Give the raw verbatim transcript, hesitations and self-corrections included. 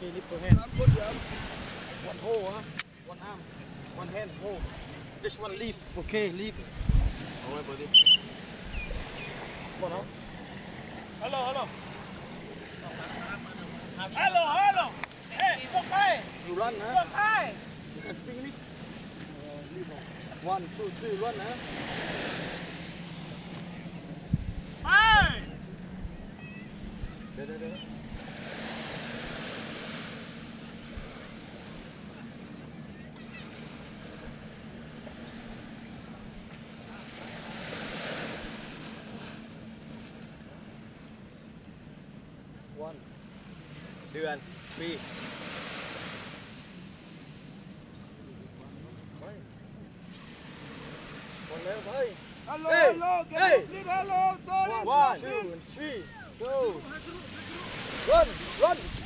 Okay, lift your hand. One hold, huh? One arm. One hand hold. This one lift. Okay, lift. Alright, buddy. Come on, huh? Hello, hello. Hello, hello. Hey, walk high. You run, huh? Walk high. You can speak English. One, two, three, run, huh? Hey! There, there, there. One. เดือนปีคนแล้วเฮ้ย Hello, hello, get hey. Complete, hello, sorry, one, two, three, go, run, run.